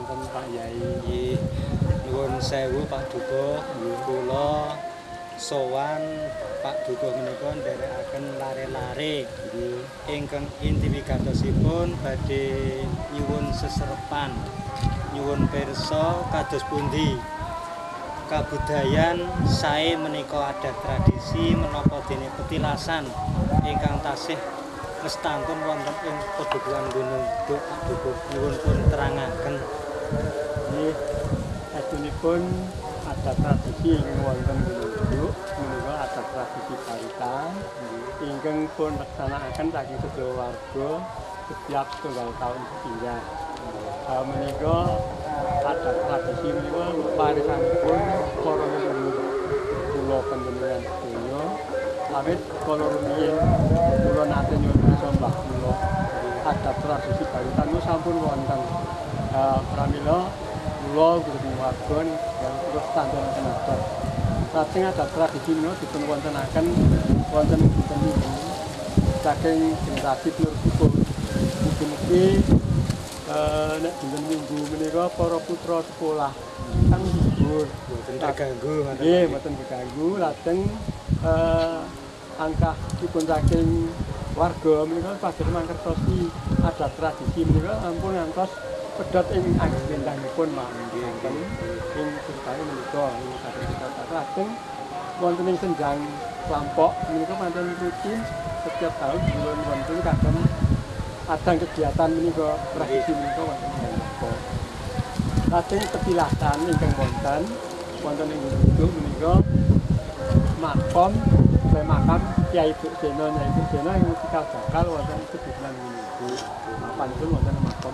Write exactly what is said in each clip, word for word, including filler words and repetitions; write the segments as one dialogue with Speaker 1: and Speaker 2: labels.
Speaker 1: wonten Pak Yai.
Speaker 2: Nggih. Nuwun sewu Pak Dukuh, kula sowan Pak Dukuh menika nderekaken lare-lare ingkang inti wigatosipun badhe nyuwun seserepan, nyuwun pirsa kados pundi kabudayan sae menika adat tradisi menapa dene petilasan ingkang tasih ngestantun wonten ing Padukuhan Gunung Duk Pak Dukuh nyuwun pun terangaken.
Speaker 1: Nggih, astunipun adat tradisi ing wonten Gunung Duk menika adat tradisi baritan ingkang pun laksanakaken saking sedaya warga setiap setunggal tahun sepindah. Uh, menika adat tradisi menika parisanipun para leluhur kula panjenengan sedaya awit kala rumiyin kula nate nyuwun pirsa mbah kula adat tradisi baritan niku sampun wonten. Uh, pramila kula guru warga yang terus tantunaken adat. Lajeng adat tradisi menika dipun wontenaken wonten dinten Minggu saking generasi pinuripun. Mugi-mugi eh nek dinten Minggu menika para putra sekolah kan libur,
Speaker 2: Mboten kaganggu ngoten.
Speaker 1: nggih, mboten kaganggu. Lajeng eh angkah dipun saking warga menika saged mangertosi adat tradisi menika ampun ngantos pedhot ing agengipun mangke wonten ing sertane menika ing saged kita lajeng wonten ing senjang kelompok menika pancen rutin setiap tahun bulan wonten kagem adang kegiatan menika tradisi menika wonten ing kelompok. Lajeng petilasan ingkang wonten wonten ing Gunung menika makom le makam Kyai Buksena Nyai Buksena ing cikal bakal wonten sebulan menika. Mapanipun wonten makom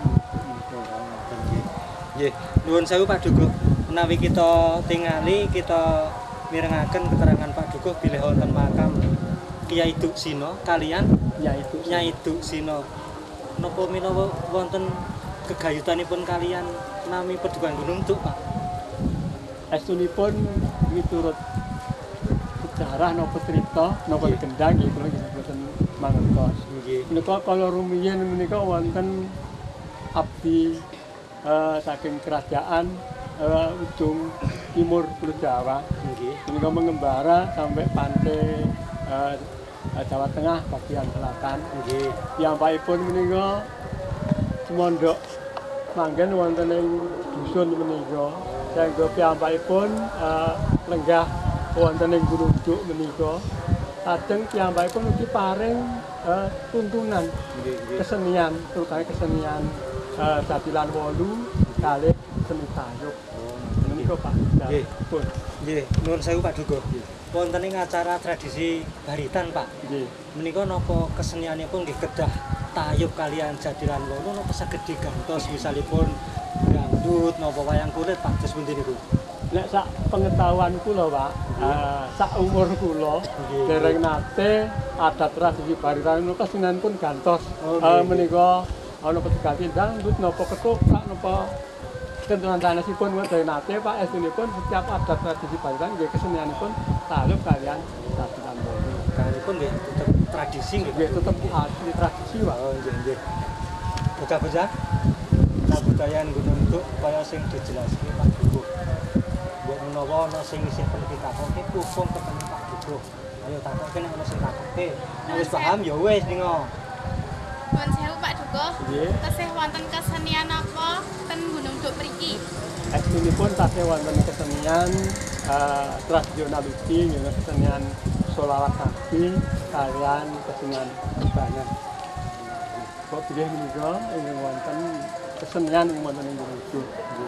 Speaker 2: Nggih, nuwun sewu Pak Dukuh. Menawi kita tingali kita mirengaken keterangan Pak Dukuh bilih wonten makam Kyai Duksina kalian
Speaker 1: Nyai Buksena.
Speaker 2: Nyai Duksina. Napa menawa wonten gegayutanipun kalian nami Padukuhan Gunung Duk, Pak?
Speaker 1: Estunipun miturut sejarah napa cerita napa gendang nggih kula nggih boten mangertos.
Speaker 2: Nggih.
Speaker 1: Menika kala rumiyin menika wonten abdi eh, saking kerajaan eh, ujung timur Pulau Jawa.
Speaker 2: Nggih.
Speaker 1: Menika mengembara sampai pantai eh, Jawa Tengah bagian selatan.
Speaker 2: Nggih.
Speaker 1: Piyambakipun menika mondok manggen wonten ing dusun menika. Saengga piyambakipun eh, lenggah wonten ing Gunung Duk menika. Lajeng piyambakipun ugi paring eh, tuntunan
Speaker 2: Nggih, nggih.
Speaker 1: kesenian, terutama kesenian eh, Jatilan Wolu kalih seni tayub. Menika Pak.
Speaker 2: Nggih.
Speaker 1: Pun.
Speaker 2: Nggih, nuwun sewu Pak Dukuh. Wonten ing acara tradisi baritan, Pak.
Speaker 1: Nggih.
Speaker 2: Menika napa kesenianipun nggih kedah tayub kalian Jatilan Wolu napa saged digantos misalipun dangdut napa wayang kulit Pak dos pundi niku?
Speaker 1: Nek sak pengetahuan kula, Pak, eh, sak umur kula
Speaker 2: Nggih.
Speaker 1: dereng nate adat tradisi baritan menika kesenianipun gantos.
Speaker 2: Oh,
Speaker 1: Eh,
Speaker 2: nggih.
Speaker 1: menika ana petugas dangdut napa ketoprak napa kentunan sanesipun dereng nate Pak estunipun setiap adat tradisi baritan nggih kesenianipun taluk kalian Jatilan Wolu.
Speaker 2: Kanipun nggih tetep tradisi nggih.
Speaker 1: Nggih tetep asli tradisi, Pak.
Speaker 2: Oh, nggih nggih. Bocah-bocah kabudayan Gunung Duk kaya sing dijelaske Pak Dukuh. Mbok menawa ana sing isih perlu ditakokke pupung ketemu Pak Dukuh. Ayo takokke nek ana sing takokke. Nek wis paham ya wis ningo.
Speaker 3: Nuwun sewu Pak Dukuh.
Speaker 1: Nggih.
Speaker 3: Tesih wonten kesenian apa ten Gunung Duk mriki?
Speaker 1: Estunipun tasih wonten kesenian eh, tradisional ugi nggih kesenian solawat nabi kalian kesenian banyak. Kok pilih menika ingkang wonten kesenian ing wonten ing Gunung Duk.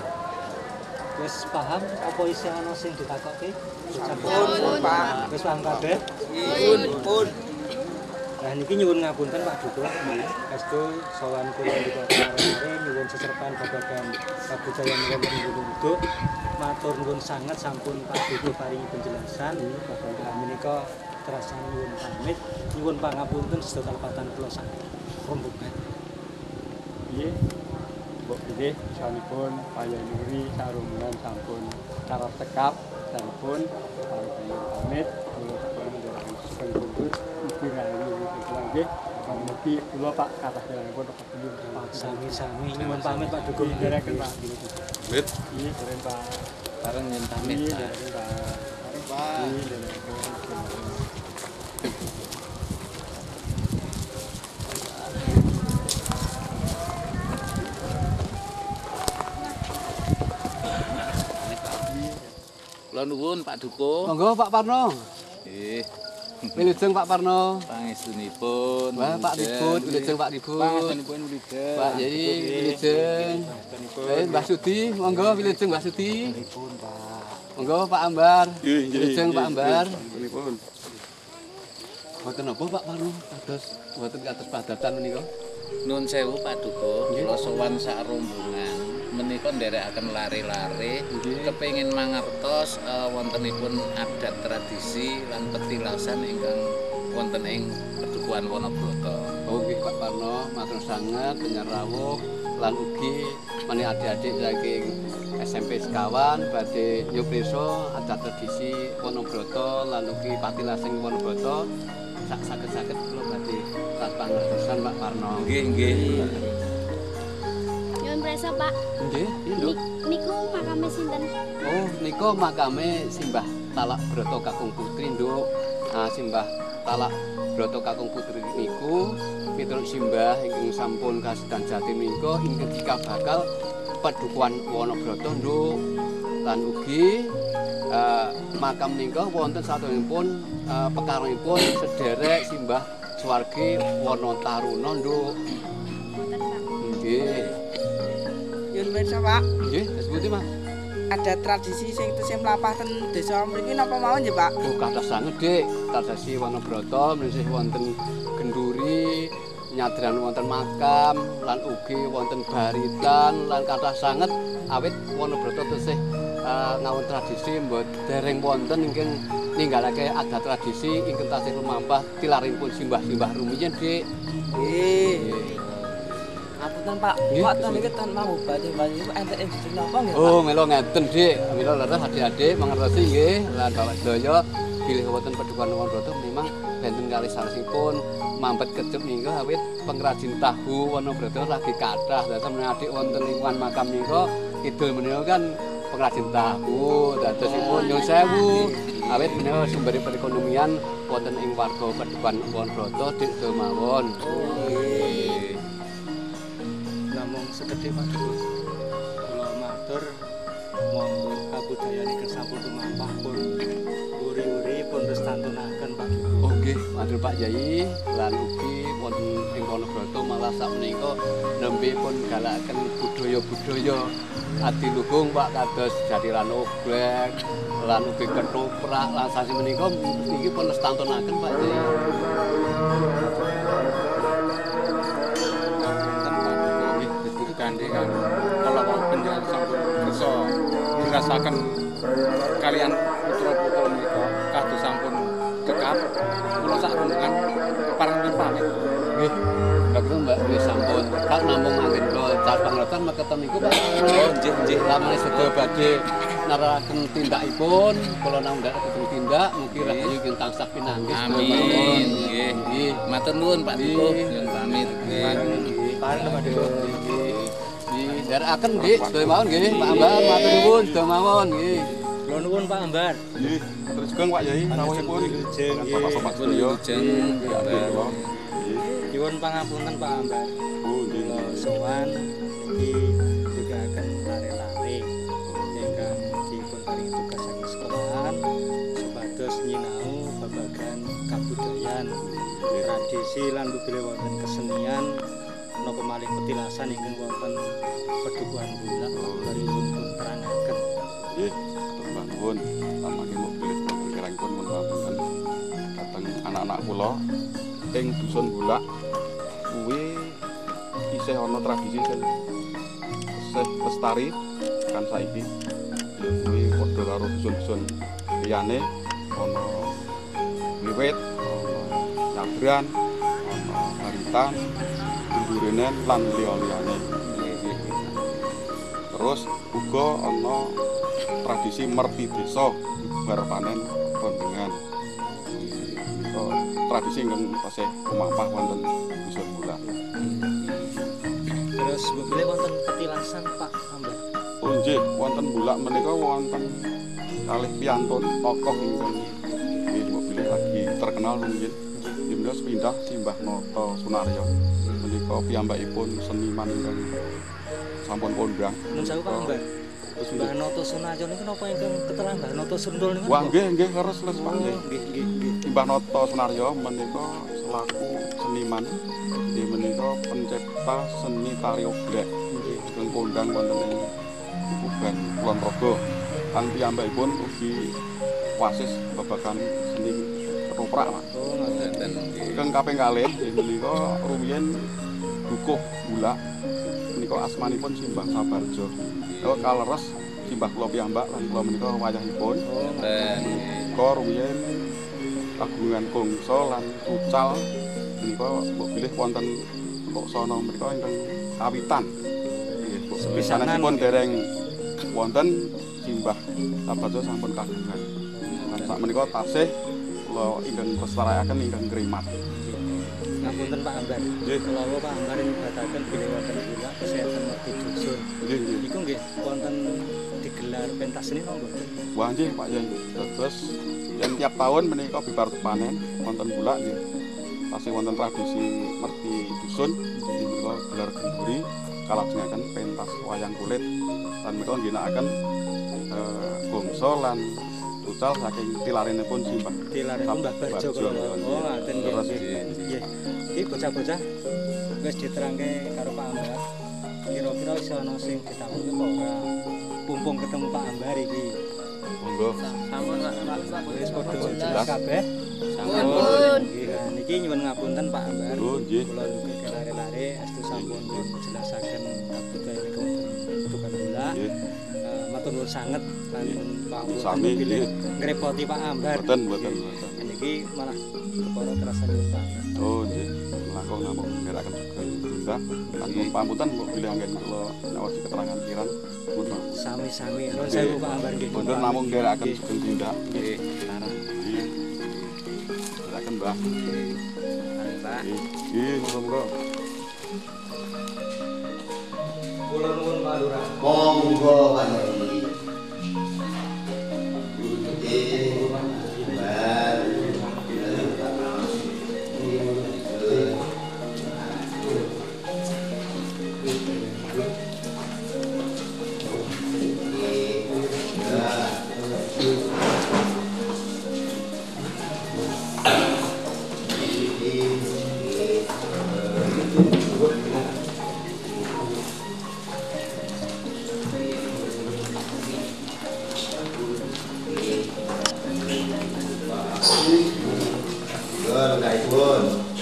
Speaker 2: Wis paham apa isih ana sing ditakokke?
Speaker 3: Sampun, Pak.
Speaker 2: Wis paham kabeh?
Speaker 3: Pun.
Speaker 4: Pun.
Speaker 2: Nah niki nyuwun ngapunten Pak Dukuh. Estu sowan kula juga kemarin nyuwun seserpan babagan kabudayan wonten ing Gunung Duk. Matur nuwun sanget sampun Pak Dukuh paringi penjelasan. Bapak menika terasa nyuwun pamit, nyuwun pangapunten sedaya kalepatan kula sakit. Rombongan.
Speaker 1: Nggih. Mbok pilih sanipun Paya Nuri sarungan sampun cara sekap sampun paling pamit kula sampun nderek sugeng kundur Ibu Rahayu nggih. Mugi kula Pak kathah jalanipun Pak Budi.
Speaker 2: Sami-sami nyuwun pamit Pak Dukung.
Speaker 1: Ndherekaken Pak.
Speaker 4: Wit,
Speaker 1: Iya, keren Pak.
Speaker 4: bareng yen pamit.
Speaker 1: Iya,
Speaker 4: Pak.
Speaker 1: keren Pak. Keren Pak. Iya, ndherekaken.
Speaker 4: Kula nuwun Pak Dukung.
Speaker 5: Monggo Pak Parno.
Speaker 4: Nggih,
Speaker 5: Wilujeng Pak Parno.
Speaker 4: pangestunipun.
Speaker 5: Wah Pak Ribut, wilujeng Pak Ribut.
Speaker 4: Pangestunipun wilujeng.
Speaker 5: Pak Yai, wilujeng. Eh Mbah Sudi, monggo wilujeng Mbah Sudi. Monggo Pak Ambar. Wilujeng Pak Ambar. Mboten napa Pak Parno, kados mboten kados padatan menika.
Speaker 4: Nun sewu Pak Dukung, kula sowan sak rombongan. Menika nderekaken lare-lare, kepengin mangertos uh, wontenipun adat tradisi lan petilasan ingkang wonten ing Padukuhan Wonobrata.
Speaker 5: Oh nggih Pak Parno, matur sanget penyrawuh lan ugi meneh adik-adik saking S M P sekawan badhe nyuprisa adat tradisi Wonobrata lan ugi patilasing Wonobrata. Sak saged-saged kula badhe pangertosan Pak Parno.
Speaker 4: Nggih, nggih.
Speaker 3: Nyuwun prisa Pak.
Speaker 5: Nggih, Nduk.
Speaker 3: Niku makame sinten?
Speaker 5: Oh, nika makame Simbah Talak Broto Kakung Putri, Nduk. Ah, Simbah Talak Broto Kakung Putri niku miturut simbah ingkang sampun kasedan jati menika ingkang jika bakal Padukuhan Wonobrata, Nduk. Lan ugi uh, makam nika wonten satunggalipun uh, pekaranipun sederek Simbah Swargi Wonotaruna, Nduk.
Speaker 3: Mboten Pak.
Speaker 5: Nggih.
Speaker 6: Yun pirsa Pak,
Speaker 5: Nggih, sebuti Mas.
Speaker 6: ada tradisi sing tesih mlampah ten desa mriki napa mawon nggih Pak?
Speaker 5: Oh, kathah sanget, Dik. Tradisi Wonobrata menisih wonten genduri, nyadran wonten makam, lan ugi wonten baritan, lan kathah sanget awit Wonobrata tesih uh, ngawon tradisi mbot dereng wonten ingkang ninggalake adat tradisi ingkang tasih lumampah tilaripun simbah-simbah rumiyin, Dik.
Speaker 6: Nggih. Ngapunten Pak,
Speaker 5: Nggih,
Speaker 6: Pak ten iki ten mau badhe-badhe iku enten ing distrik napa nggih Pak?
Speaker 5: Oh, melo ngeten, Dik. Melo leres adik-adik mangertosi nggih, lan Bapak sedaya bilih wonten Padukuhan Wonobrata memang benten kalih sanesipun mampet kecup nika awit pengrajin tahu Wonobrata lagi kathah. Dados menawi wonten lingkungan makam nika kidul menika kan pengrajin tahu. Dadosipun nyuwun sewu awit menika sumber perekonomian wonten ing warga Padukuhan Wonobrata dik mawon.
Speaker 2: Nggih. Namung sekedhik Pak Dukung. Kula matur monggo kabudayan ingkang sampun tumampah pun uri-uri pun restantunaken Pak Dukung.
Speaker 5: Oh nggih, matur Pak Yai lan ugi wonten ing Wonobrata malah sakmenika nembe pun galakaken budaya-budaya adiluhung Pak kados jadiran oglek lan ugi ketoprak lan sasi menika niki pun restantunaken Pak Yai.
Speaker 4: Gandhi kan kalau penjelasan sampun kersa dirasakan kalian putra-putra menika kados sampun cekap kula sak rombongan kepareng pamit.
Speaker 5: Nggih. Bagus Mbak nggih sampun. Kak namung anggen kula car pangerten mekaten niku Pak.
Speaker 4: Oh nggih nggih.
Speaker 5: Lamane sedaya badhe narakaken tindakipun kula namung ndherekaken tindak mugi rahayu ing tansah pinanggih.
Speaker 4: Amin. Nggih. Nggih. Matur nuwun Pak Dukung. Nyuwun pamit.
Speaker 5: Nggih. Pareng Pak Dukung. Nggih, nderekaken nggih, sedaya mawon nggih, Pak Ambar matur nuwun sedaya mawon nggih.
Speaker 2: Kula nuwun Pak Ambar.
Speaker 7: Nggih, terus Kang Pak Yai rawuhipun.
Speaker 2: Wilujeng nggih.
Speaker 7: Bapak-bapak sedaya.
Speaker 4: Wilujeng.
Speaker 2: Nyuwun pangapunten Pak Ambar.
Speaker 7: Oh, nggih.
Speaker 2: Kula sowan iki dugaken lare-lare ingkang dipun paringi tugas saking sekolahan supados nyinau babagan kabudayan, tradisi lan budaya wonten kesenian napa malih petilasan ingkang wonten Padukuhan Bulak baripun terangaken.
Speaker 7: Nggih, matur nuwun. Tamake mobil kirangipun mun pamunten dhateng anak-anak kula ing dusun Bulak kuwi isih ana tradisi sing isih lestari kan saiki. Ya kuwi padha karo dusun-dusun liyane ana wiwit, ana nyabran, ana baritan, gendurenen lan liya-liyane. Terus uga ana tradisi merti desa bar panen rondengan. Menika tradisi ingkang tasih lumampah wonten dusun Bulak.
Speaker 2: Terus mbok bilih wonten petilasan Pak Ambar.
Speaker 7: Oh nggih, wonten Bulak menika wonten kalih piyantun tokoh ingkang nggih mbok bilih lagi terkenal rumiyin. Nggih menika sepindah Simbah Noto Sunaryo. Menika piyambakipun seniman ingkang sampun kondang.
Speaker 2: Nun sewu Pak Ambar. Mbah Noto Sunaryo niku napa ingkang ketelan Mbah Noto Sundul niku?
Speaker 7: Wah nggih nggih leres les Pak nggih.
Speaker 2: Nggih nggih nggih.
Speaker 7: Mbah Noto Sunaryo menika selaku seniman nggih menika pencipta seni tari oblek ingkang kondang wonten ing Kuban Kulon Progo. Lan piyambakipun ugi wasis babagan seni ketoprak Pak.
Speaker 2: Oh ngoten.
Speaker 7: Ingkang kaping kalih nggih menika rumiyin Dukuh Bulak menika asmanipun Simbah Sabarjo. Kok kaleres simbah kula piyambak lan kula menika wayahipun. Menika rumiyin kagungan gongso lan tucal menika mbok bilih wonten Loksana menika ingkang kawitan. Nggih, sepisanipun dereng wonten simbah Sabarjo sampun kagungan. Lan sak menika tasih kula ingkang lestariaken ingkang ngrimat.
Speaker 2: Ngapunten Pak Ambar.
Speaker 7: Nggih.
Speaker 2: Kula Pak Ambar nyebataken bilih wonten Bulak kesehatan mergi dusun.
Speaker 7: Nggih, nggih.
Speaker 2: Iku nggih wonten digelar pentas seni napa mboten?
Speaker 7: Wah nggih Pak Yai. Terus yen tiap tahun menika bibar panen wonten Bulak nggih. Tasih wonten tradisi merti dusun nggih menika gelar genduri kalajengaken pentas wayang kulit lan menika ngginakaken eh, gongso lan tucal saking tilarinipun Simbah.
Speaker 2: Tilaripun Mbah Barjo kula. Oh ngaten nggih.
Speaker 7: Terus
Speaker 2: nggih. Nggih. Iki bocah-bocah wis diterangke karo Pak Ambar. Kira-kira iso ana sing ditakoki apa ora? Pumpung ketemu Pak Ambar iki.
Speaker 7: Monggo.
Speaker 2: Sampun Pak, Pak wis padha
Speaker 7: Jelas.
Speaker 2: kabeh.
Speaker 3: Sampun.
Speaker 2: Nggih, niki nyuwun ngapunten Pak Ambar.
Speaker 7: Oh nggih.
Speaker 2: Kula nuke lare-lare astu sampun jelasaken kabudayan kebutuhan Bulak.
Speaker 7: Nggih.
Speaker 2: Eh, Matur nuwun sanget lan pawon
Speaker 7: Sami
Speaker 2: pilih
Speaker 7: nggih.
Speaker 2: ngrepoti Pak Ambar.
Speaker 7: Mboten mboten mboten.
Speaker 2: Niki malah kepara terasa nyuwun Pak.
Speaker 7: Oh nggih. Langkung namung nderekaken juga Bunda. Lan nuwun pamunten mbok bilih anggen kula nyawasi keterangan kirang. Mudah.
Speaker 2: Sami-sami. Nuwun sewu Pak Ambar nggih.
Speaker 7: Mboten namung nderekaken sugeng tindak.
Speaker 2: Nggih, larang.
Speaker 7: Nggih. Nderekaken Mbah.
Speaker 2: Mari Pak.
Speaker 7: Nggih. Nggih, monggo-monggo.
Speaker 2: Kula nuwun Pak Lurah.
Speaker 8: Monggo Pak Yai. Eh, baru. Gur, guys, pun.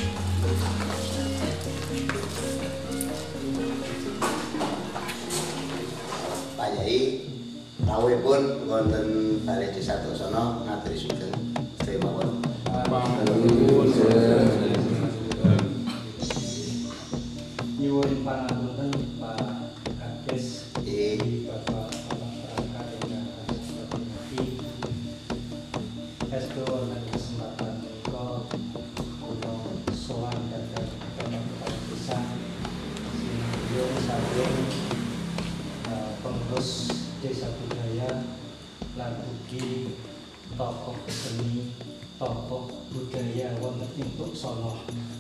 Speaker 8: Pak Yai, rawuhipun wonten Balai Desa Tosana ngaturi sugeng kemawon.
Speaker 2: Nyuwun pangapunten Pak Kades.
Speaker 8: Eh,
Speaker 2: Bapak Perangkat ingkang seperti Estu wonten kesempatan menika kula sowan dhateng Kepala Desa Sinarjo saking eh, pengurus Desa Budaya lan ugi tokoh seni, tokoh budaya wonten ing Tuksana.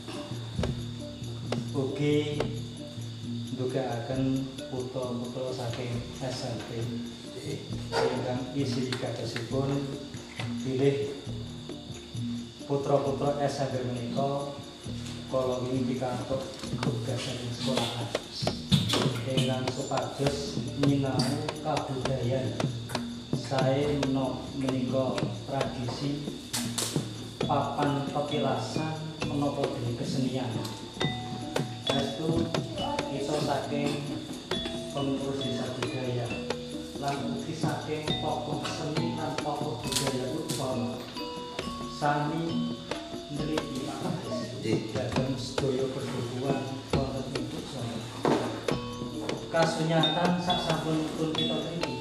Speaker 2: Ugi ndugaaken putra-putra saking S M P ingkang isi kadosipun bilih putra-putra S M P menika kala wingi pikantuk tugas saking sekolahan ingkang supados nyinau kabudayan sae menika tradisi papan petilasan menapa dening kesenian. Itu iso saking pengurus desa budaya lan ugi saking tokoh seni lan tokoh budaya Tuksana sami nliti dhateng sedaya perguruan wonten ing Tuksana. Kasunyatan saksampunipun kita niki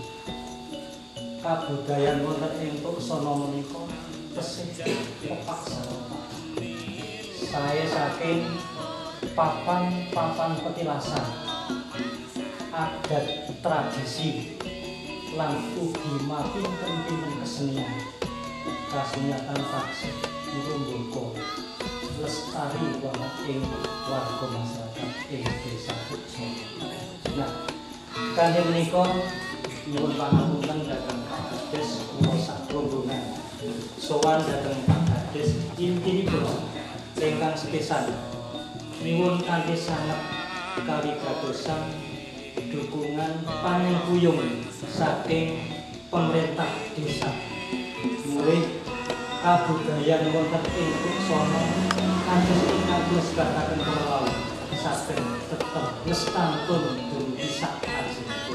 Speaker 2: kabudayan wonten ing Tuksana menika tesih pepak sarana saya saking papan-papan petilasan adat tradisi lan ugi mapinten-pinten kesenian kasunyatan taksih Murumboko lestari banget ing warga masyarakat ing desa Tuksono. Nah, kanthi menika nyuwun pangapunten dhateng Pak Kades kula sak rombongan sowan dhateng Pak Kades intinipun ingkang sepisan nyuwun kanthi sanget kawigadosan dukungan panengkuyung saking pemerintah desa mulih kabudayan wonten ing Tuksono kados ingkang kula sebataken kula saged tetep lestantun dumugi sak ajengipun.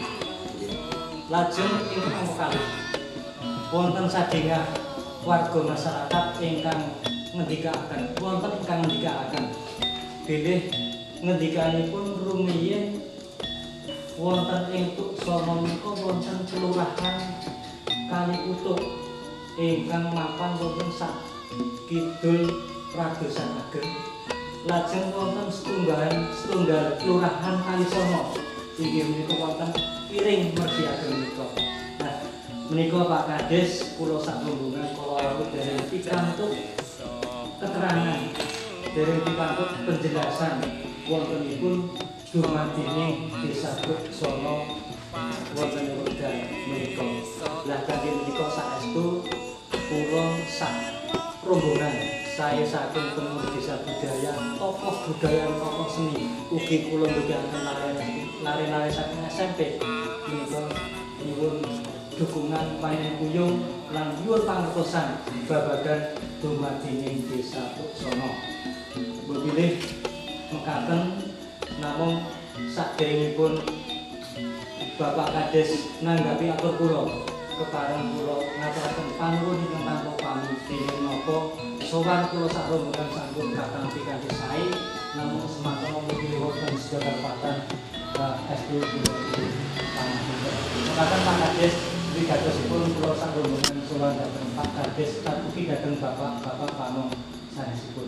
Speaker 2: Lajeng ingkang kalih wonten sadéngah warga masyarakat ingkang ngendikaaken wonten ingkang ngendikaaken bilih ngendikanipun rumiyin wonten ing Tuksono menika wonten kelurahan Kaliutuk ingkang mapan wonten sak kidul Pradosan Ageng. Lajeng wonten setunggal setunggal kelurahan Kalisono inggih menika wonten piring mergi ageng menika. Nah, menika Pak Kades kula sak rombongan kala dereng pikantuk keterangan dereng pikantuk penjelasan wontenipun dumadining desa Tuksono wonten wekdal menika. Lah kanthi menika saestu kula sak rombongan saya saking pengurus desa budaya, tokoh budaya, tokoh seni, ugi kula ndugaken lare-lare saking S M P menika nyuwun dukungan panengkuyung lan nyuwun pangertosan babagan dumadining desa Tuksono. Bilih mekaten namung saderengipun Bapak Kades nanggapi atur kula kepareng kula ngaturaken panuwun ingkang tanpa pamit dening napa sowan kula sak rombongan sampun datang pikanthi sae namung semata mugi wonten sedherepatan S D pangapunten. Mekaten Pak Kades wigatosipun kula sak rombongan sowan dhateng Pak Kades lan ugi dhateng Bapak-bapak panom sanesipun.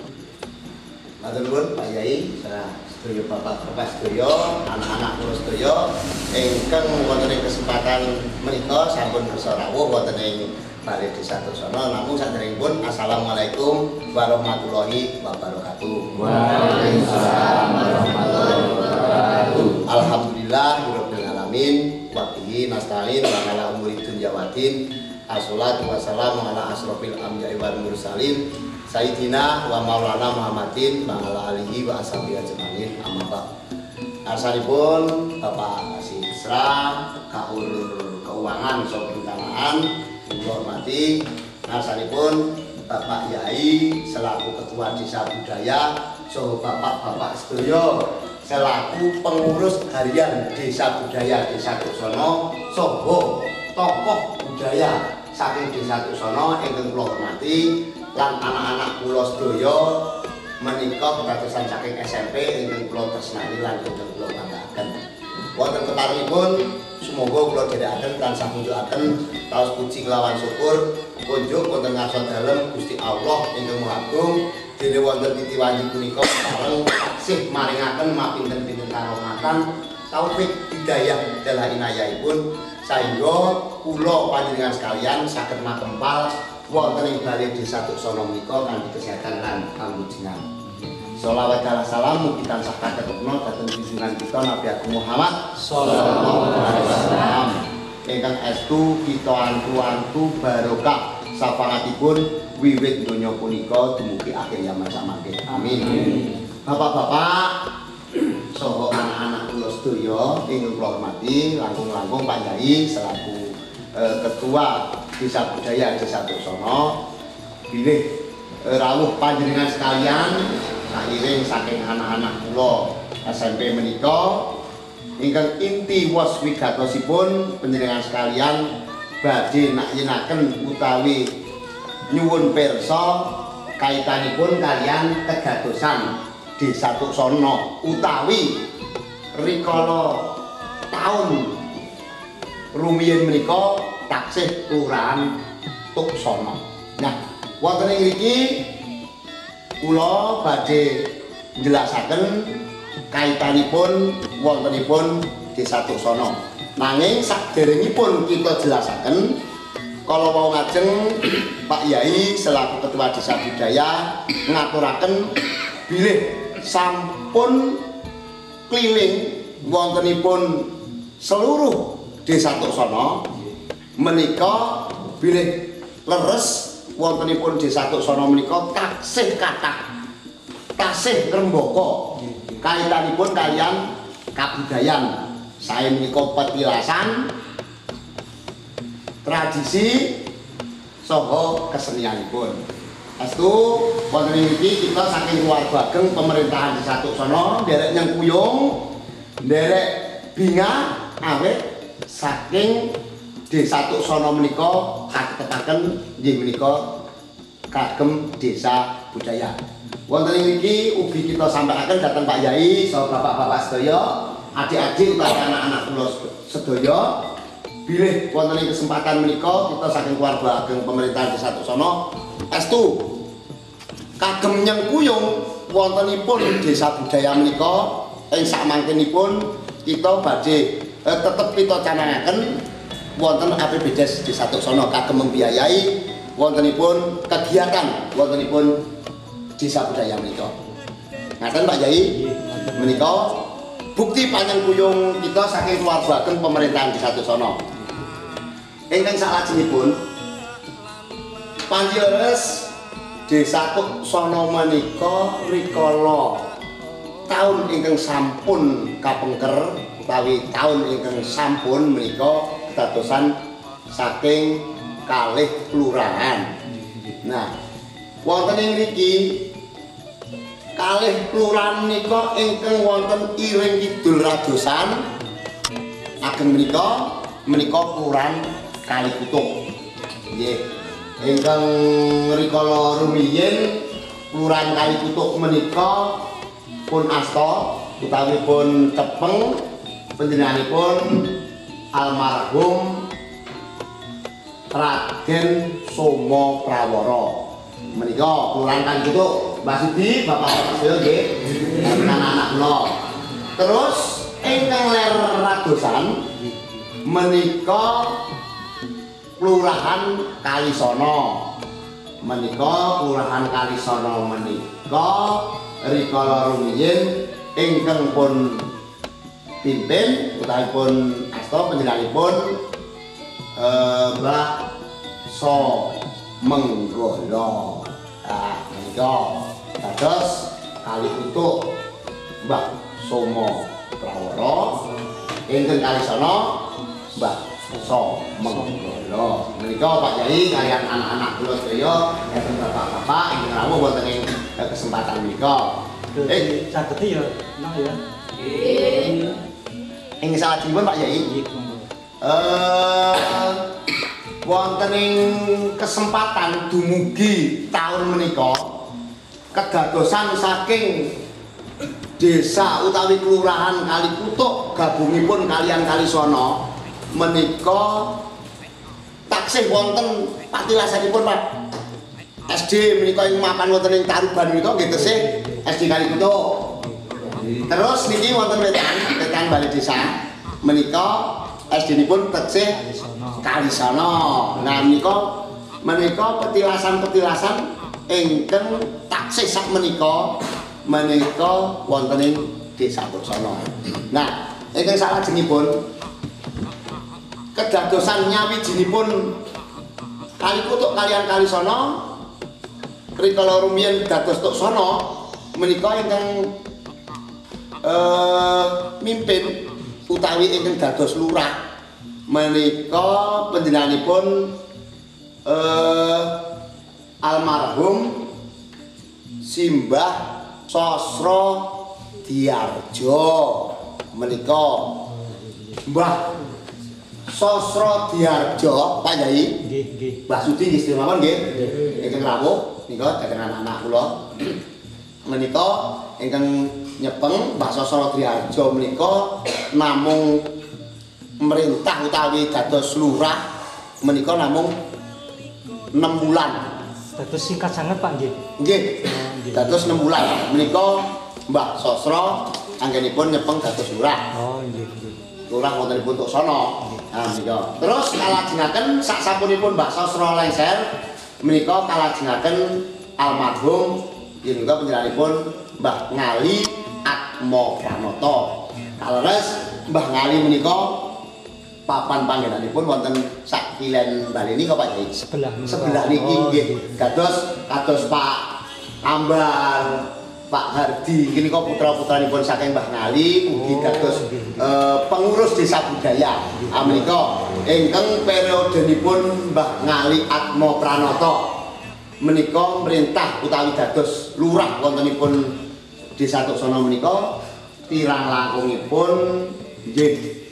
Speaker 8: Matur nuwun Pak Yai, salah sedaya bapak-bapak sedaya, anak-anak kula sedaya ingkang wonten ing kesempatan menika sampun kersa rawuh wonten ing Balai Desa Tuksono. Namung saderengipun assalamualaikum warahmatullahi wabarakatuh.
Speaker 5: Waalaikumsalam warahmatullahi wabarakatuh.
Speaker 8: Alhamdulillah rabbil alamin wa bihi nasta'in wa ala umuri dunya waddin. Assalatu wassalamu ala asrofil anbiya'i wal mursalin Sayyidina wa maulana Muhammadin wa ala alihi wa ashabihi ajmain. Amma ba'd. Asalipun Bapak Kasih Isra Kaur Keuangan Sobi Tanaan hormati asalipun Bapak Yai selaku Ketua Desa Budaya saha bapak-bapak sedaya selaku pengurus harian Desa Budaya Desa Tuksono saha tokoh budaya saking Desa Tuksono ingkang kula hormati lan anak-anak kula sedaya menika kadosan saking S M P ingkang kula tresnani lan ingkang kula banggaken. Wonten keparengipun semoga kula dherekaken tansah munjulaken taos puji kelawan syukur kunjuk wonten ngarsa dalem Gusti Allah ingkang Maha Agung dene wonten titiwangi punika sareng sih maringaken mapinten-pinten karomatan taufik hidayah dalah inayahipun sehingga kula panjenengan sekalian saged makempal wonten ing Balai Desa Tuksono menika kanthi kesehatan lan panglujengan. Sholawat dan salam mugi tansah kadhepna dhateng junjungan kita Nabi Agung Muhammad sallallahu alaihi wasallam ingkang estu kita antu-antu barokah sapangatipun wiwit donya punika dumugi akhir zaman samangke. Amin. Bapak-bapak saha anak-anak kula sedaya ingkang kula hormati, langkung-langkung Pak Yai selaku eh, Ketua Desa Budaya Desa Tuksono bilih eh, rawuh panjenengan sekalian sairing saking anak-anak kula S M P menika ingkang inti wos wigatosipun panjenengan sekalian badhe nakyenaken utawi nyuwun pirsa kaitanipun kalian kedadosan Desa Tuksono utawi rikala taun rumiyin menika taksih kelurahan Tuksono. Nah, wonten ing mriki kula badhe njelasaken kaitanipun wontenipun Desa Tuksana. Nanging saderengipun kita jelasaken kalau mau ngajeng Pak Yai selaku Ketua Desa Budaya ngaturaken bilih sampun keliling wontenipun seluruh Desa Tuksana menika bilih leres wontenipun Desa Tuksana menika taksih kathah tasih ngrembaka kaitanipun kalian kabudayan sae menika petilasan tradisi saha kesenianipun. Astu wonten iki kita saking keluarga ageng pemerintahan Desa Tuksana nderek nyengkuyung nderek bingah awet saking Desa Tuksana menika katepaken nggih menika kagem desa budaya. Wonten iki ugi kita sampaikan dhateng Pak Yai saha bapak-bapak sedaya, adik-adik utawi anak-anak kula sedaya bilih wonten ing kesempatan menika kita saking keluarga ageng pemerintahan Desa Tuksana estu kagem nyengkuyung wontenipun desa budaya menika ing sakmangkenipun kita badhe eh, tetep kita canangaken wonten A P B D E S Desa Tuksana kagem membiayai wontenipun kegiatan wontenipun desa budaya menika. Ngaten Pak Yai menika bukti panyengkuyung kita saking keluarga ageng pemerintahan Desa Tuksana. Ingkang salajengipun panji leres Desa Tuksana menika rikala taun ingkang sampun kapengker utawi taun ingkang sampun menika dadosan saking kalih kelurahan. Nah, wonten ing mriki kalih kelurahan menika ingkang wonten iring kidul radosan ageng menika menika kelurahan Kalikutuk. Nggih. Ingkang rikala rumiyin kelurahan Kalikutuk menika pun asta utawi pun tepeng panjenenganipun almarhum Raden Somo Prawara. Menika kelurahan Kalikutuk. Mbak Sudi, bapak-bapak sedaya nggih. Anak-anak kula. Terus ingkang ler radosan menika kelurahan Kalisana. Menika kelurahan Kalisana menika rikala rumiyin ingkang pun pimpin utawi pun asta panjenenganipun eh Mbah So Menggolo. Nah, menika dados Kalikutuk Mbah Somo Prawara, ingkang Kalisana Mbah So Menggolo. Menika Pak Yai kalian anak-anak kula sedaya enten bapak-bapak ingkang rawuh wonten ing kesempatan menika. Eh,
Speaker 2: saged ya, nah ya.
Speaker 8: Nggih. Ing salajengipun Pak Yai. Eh wonten ing kesempatan dumugi taun menika kedadosan saking desa utawi kelurahan Kalikutuk gabungipun kalian Kalisana menika taksih wonten patilasanipun Pak S D menika ing mapan wonten ing Taruban menika nggih tesih S D Kalikutuk. Terus niki wonten wetan wetan Balai Desa menika S D-nipun tesih Kalisana. Nah menika menika petilasan-petilasan ingkang taksih sak menika menika wonten ing Desa Tuksana. Nah, ingkang salajengipun kedadosan nyawijinipun Kalikutuk kalian Kalisana rikala rumiyin dados Tuksana menika ingkang eh mimpin utawi ingkang dados lurah menika panjenenganipun eh almarhum Simbah Sosro Diarjo. Menika Mbah Sosro Diarjo Pak Yai.
Speaker 2: Nggih, nggih.
Speaker 8: Mbah Sudi nggih mawon nggih. Ingkang rawuh nika dhateng anak-anak kula. Menika ingkang nyepeng Mbah Sosro Diarjo menika namung merintah utawi dados lurah menika namung enam bulan.
Speaker 2: Dados singkat sangat Pak nggih.
Speaker 8: Nggih. Dados enam bulan menika Mbah Sosro anggenipun nyepeng dados lurah.
Speaker 2: Oh nggih nggih.
Speaker 8: Lurah wontenipun Tuksono. Nah menika. Terus kalajengaken sak sampunipun Mbah Sosro lengser menika kalajengaken almarhum yen menika panjenenganipun Mbah Ngali Atmo Pranoto. Kaleres Mbah Ngali menika papan panggenanipun wonten sak kilen Baleni kok Pak Yai.
Speaker 2: Sebelah
Speaker 8: Sebelah niki nggih. Kados kados Pak Ambar, Pak Hardi, ini kok putra-putranipun saking Mbah Ngali ugi dados eh, pengurus desa budaya. Menika ingkang periodenipun Mbah Ngali Atmo Pranoto menika merintah utawi dados lurah wontenipun Desa Tuksono menika tirang langkungipun nggih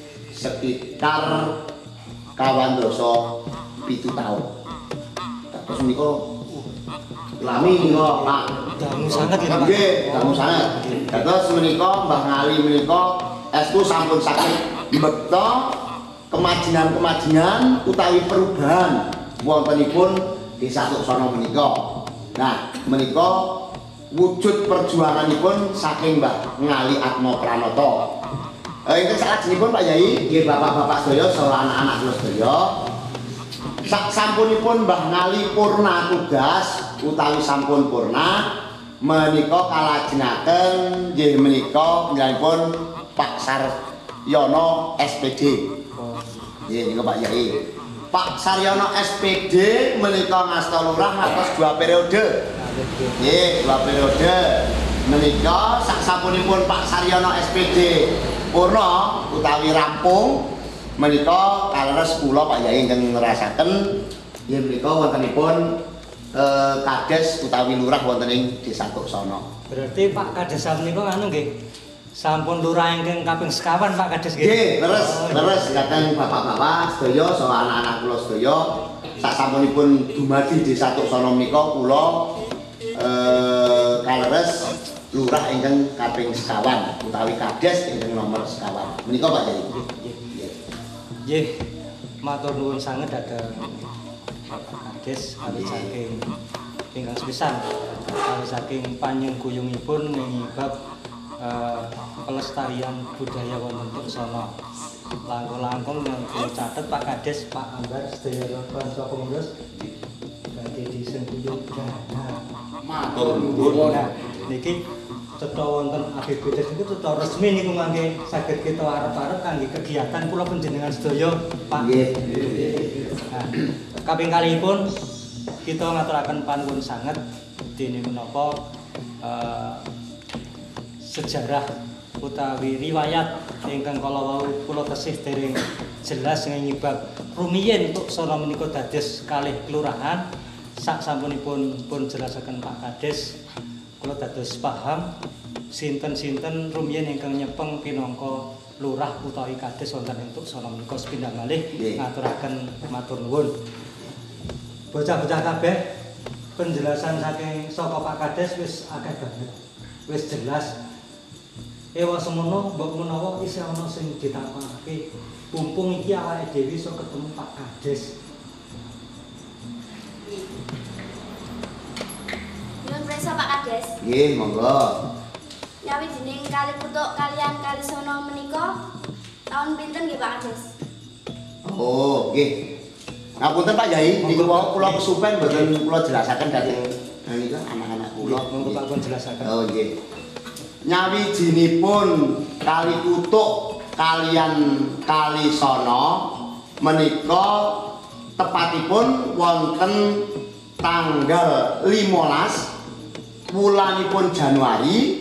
Speaker 8: sekitar kawan doso pitu tahun. Dados menika lami menika Pak.
Speaker 2: Dangu sangat ini Pak.
Speaker 8: Nggih, dangu sangat. Dados menika Mbah Ngali menika estu sampun saged mbekta kemajuan-kemajuan utawi perubahan wontenipun Desa Tuksono menika. Nah, menika wujud perjuanganipun saking Mbah Ngali Atmo Pranoto. Eh ingkang salajengipun Pak Yai, nggih bapak-bapak sedaya saha anak-anak kula sedaya. Sak sampunipun Mbah Ngali purna tugas utawi sampun purna menika kalajengaken nggih menika panjenenganipun Pak Saryono S P D. Nggih niku Pak Yai. Pak Saryono S P D menika ngasta lurah atas dua periode. Nggih, dua periode. Menika sak sampunipun Pak Saryono S P D purna utawi rampung menika kaleres kula Pak Yai ingkang ngrasaken nggih menika wontenipun eh, kades utawi lurah wonten ing Desa Tuksono.
Speaker 2: Berarti Pak Kades menika anu nggih sampun lurah ingkang kaping sekawan Pak Kades nggih.
Speaker 8: Nggih, leres, leres dateng bapak-bapak sedaya saha anak-anak kula sedaya sak sampunipun dumadi Desa Tuksono menika kula eh kaleres lurah ingkang kaping sekawan utawi kades ingkang nomor sekawan. Menika Pak Yai.
Speaker 2: Nggih, matur nuwun sanget dhateng Bapak Kades kali saking ingkang sepisan kali saking panjenenganipun ing bab uh, pelestarian budaya wonten Tuksono. Langkung-langkung yang kula catet Pak Kades, Pak Ambar sedaya kanca pengurus badhe disengkuyung dana.
Speaker 8: Matur nuwun.
Speaker 2: Nah, niki cetha wonten A B B D niku cetha resmi niku mangke saged kita arep-arep kangge kegiatan kula panjenengan sedaya Pak.
Speaker 8: Nggih.
Speaker 2: Nah, kaping kalihipun kita ngaturaken panuwun sanget dene menapa uh, sejarah utawi riwayat ingkang kala wau kula tesih dereng jelas ngibab rumiyin Tuksono menika dados kalih kelurahan. Sak sampunipun pun jelasaken Pak Kades kula dados paham sinten-sinten rumiyin ingkang nyepeng pinangka lurah utawi kades wonten ing Tuksono menika sepindhah malih ngaturaken matur nuwun. Bocah-bocah kabeh penjelasan saking saka Pak Kades wis akeh banget. Wis jelas. Ewa semono mbok menawa isih ana sing ditakokake. Mumpung iki awake dhewe iso ketemu Pak Kades.
Speaker 9: Nyuwun prisa Pak Kades.
Speaker 8: Nggih, monggo.
Speaker 9: Nyawijining kali kutuk kalian kali sono menika tahun pinten nggih Pak Kades?
Speaker 8: Oh, nggih. Ngapunten Pak Yai, niku wau kula kesupen mboten kula jelasaken dhateng niku anak-anak kula.
Speaker 2: Monggo Pak pun jelasaken.
Speaker 8: Oh, nggih. Nyawijinipun kali kutuk kalian kali sono menika tepatipun wonten tanggal limolas wulanipun Januari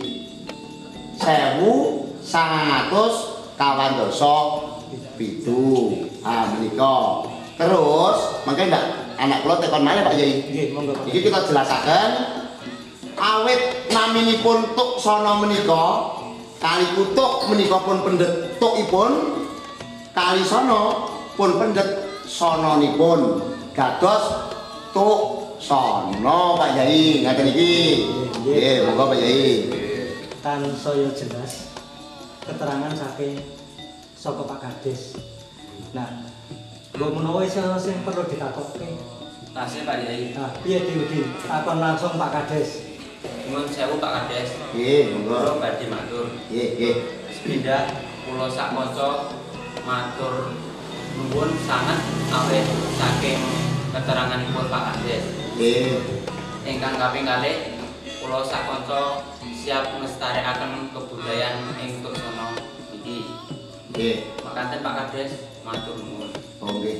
Speaker 8: sewu sangang atus kawan doso pitu. Ah menika. Terus mangke ndak anak kula tekon malih Pak Yai.
Speaker 2: Nggih, monggo Pak.
Speaker 8: Iki kita jelasaken awit naminipun Tuksono menika kali kutuk menika pun pendet tukipun kali sono pun pendet sononipun dados Tuksono Pak Yai. Ngaten iki. Nggih, monggo Pak Yai.
Speaker 2: Tansaya jelas keterangan saking saka Pak Kades. Nah, mbok menawa isih ana sing perlu ditakokke.
Speaker 10: Tasih Pak Yai.
Speaker 2: Nah, piye Dinudin? Takon langsung Pak Kades.
Speaker 10: Nuwun sewu Pak Kades.
Speaker 8: Nggih, monggo.
Speaker 10: Kula badhe matur.
Speaker 8: Nggih, nggih.
Speaker 10: Sepindah kula sak kanca matur nuwun sanget awit saking keteranganipun Pak Kades.
Speaker 8: Nggih.
Speaker 10: Ingkang kaping kalih kula sak kanca siap nglestarekaken kebudayaan ing Tuksana iki.
Speaker 8: Nggih.
Speaker 10: Makaten Pak Kades, matur nuwun.
Speaker 8: Oh nggih.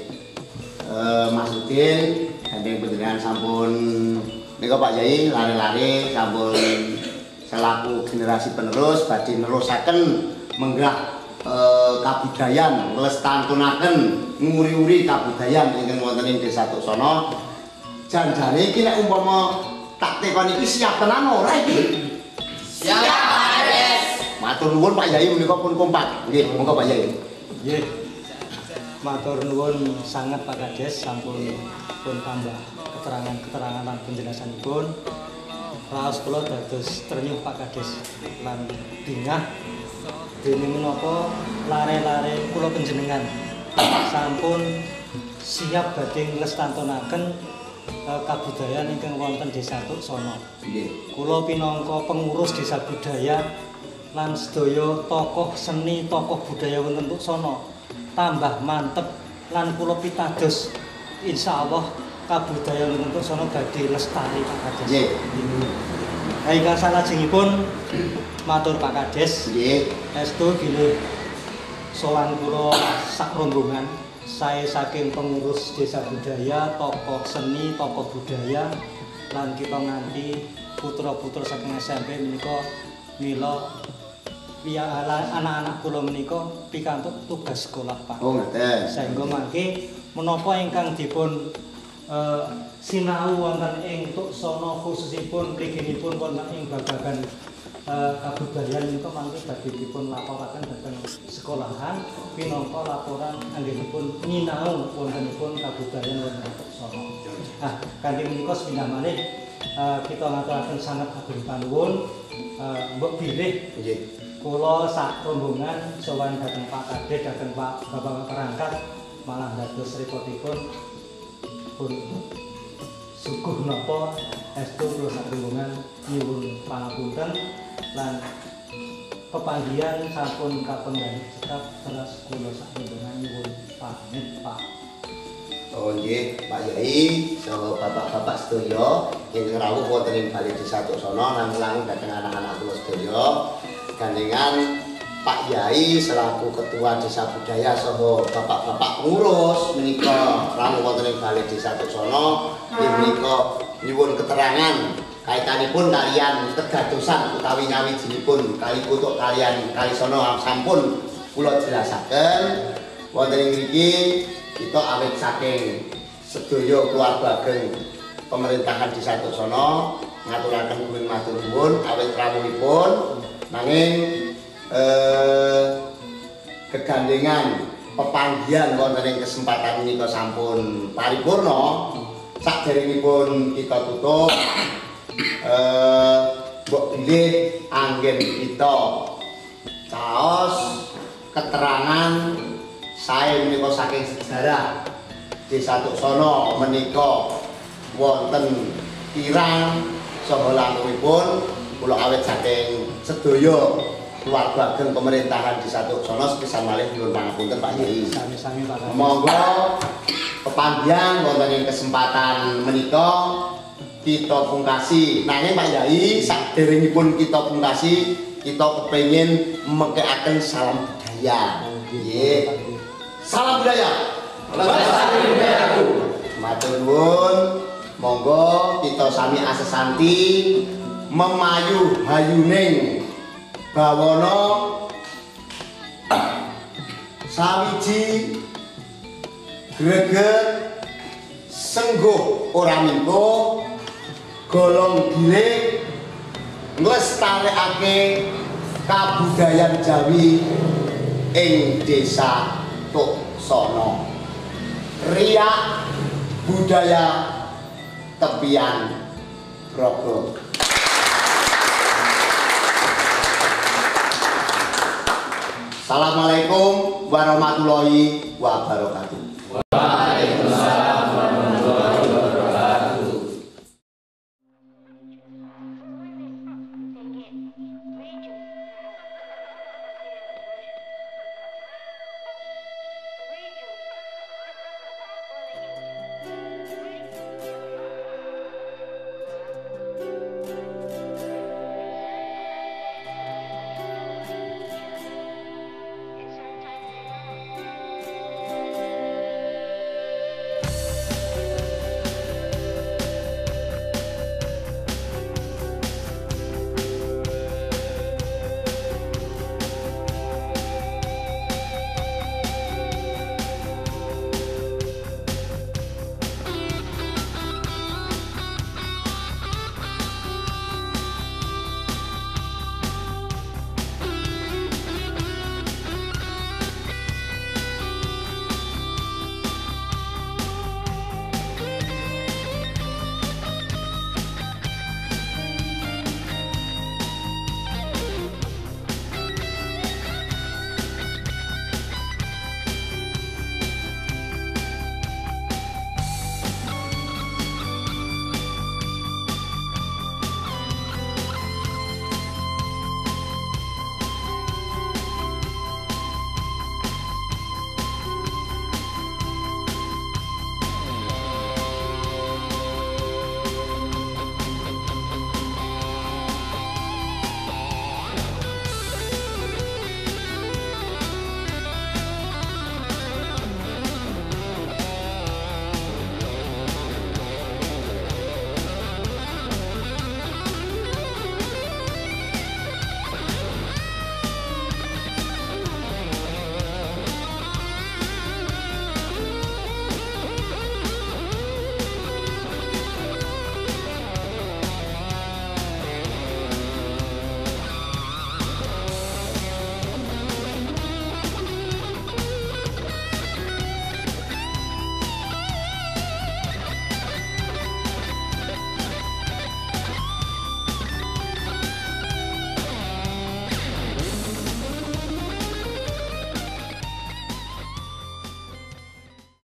Speaker 8: Eh Mas Udin, gandeng panjenengan sampun nika Pak Yai lare-lare sampun selaku generasi penerus badhe nerusaken menggah eh, kabudayan, nglestarenaken nguri-uri kabudayan ingkang wonten ing Desa Tuksana. Janjane iki nek umpama tak tekon iki siap tenan ora iki?
Speaker 10: Siap Pak Kades.
Speaker 8: Matur nuwun Pak Yai menika pun kompak. Nggih, monggo Pak Yai.
Speaker 2: Nggih. Matur nuwun sangat Pak Kades sampun pun tambah keterangan-keterangan lan penjelasanipun. Raos kula dados ternyuh Pak Kades lan bingah dene menapa lare-lare kula panjenengan sampun siap badhe nglestarenaken eh, kabudayan ingkang wonten Desa Tuksana.
Speaker 8: Nggih.
Speaker 2: Kula pinangka pengurus Desa Budaya lan sedaya tokoh seni, tokoh budaya wonten Tuksana tambah mantep lan kula pitados insyaallah kabudayaan wonten Tuksana badhe lestari Pak Kades.
Speaker 8: Nggih.
Speaker 2: Ingkang salajengipun matur Pak Kades.
Speaker 8: Nggih.
Speaker 2: Estu bilih sowan kula sak rombongan saya saking pengurus Desa Budaya, tokoh seni, tokoh budaya lan kita nganti putra-putra saking S M P menika mila ya anak-anak kula menika pikantuk tugas sekolah Pak.
Speaker 8: Oh ngoten.
Speaker 2: Saengga mangke menapa ingkang dipun uh, sinau wonten ing Tuksana khususipun mliginipun wonten ing babagan uh, kabudayaan menika mangke badhe dipun laporaken dhateng sekolahan minangka laporan anggenipun nyinau wontenipun kabudayaan wonten Tuksana. Nah, kanthi menika sepindah malih uh, kita ngaturaken sanget ageng panuwun uh, mbok bilih
Speaker 8: Nggih.
Speaker 2: kula sak rombongan sowan dhateng Pak Kades, dhateng Pak Bapak Perangkat malah dados repotipun pun suguh napa estu kula sak rombongan nyuwun pangapunten lan pepanggihan sampun kapenggalih cekap terus kula sak rombongan nyuwun pamit Pak.
Speaker 8: Oh nggih, Pak Yai, saha bapak-bapak sedaya ingkang rawuh wonten ing Balai Desa Tuksana lan langgeng dhateng anak-anak kula sedaya. Gandengan Pak Yai selaku Ketua Desa Budaya saha bapak-bapak pengurus menika rawuh wonten ing Balai Desa Tuksana menika nyuwun keterangan kaitanipun kalian kedadosan utawi nyawijinipun kali kutuk kalian Kalisana sampun kula jelasaken wonten ing mriki kita awit saking sedaya keluarga ageng pemerintahan Desa Tuksana ngaturaken nuwun matur nuwun awit rawuhipun. Nanging eh, kegandengan pepanggihan wonten ing kesempatan menika sampun paripurna. Saderengipun kita tutup eh mbok bilih anggen kita caos keterangan sae menika saking sejarah Desa Tuksana menika wonten kirang saha langkungipun kula awet saking sedaya keluarga ageng pemerintahan Desa Tuksana sepisan malih nyuwun pangapunten Pak Yai.
Speaker 2: Sami-sami Pak Kades.
Speaker 8: Monggo pepanggihan wonten ing kesempatan menika kita pungkasi. Nanging Pak Yai saderengipun kita pungkasi kita kepengin mengkeaken salam budaya. Nggih. Salam budaya. Lestari budayaku. Matur nuwun. Monggo kita sami asesanti memayu hayuning bawana sawiji greget sengguh ora mingko golong gilik nglestarekake kabudayan Jawi ing Desa Tuksana. Riak budaya tepian Grogol. Assalamualaikum warahmatullahi wabarakatuh.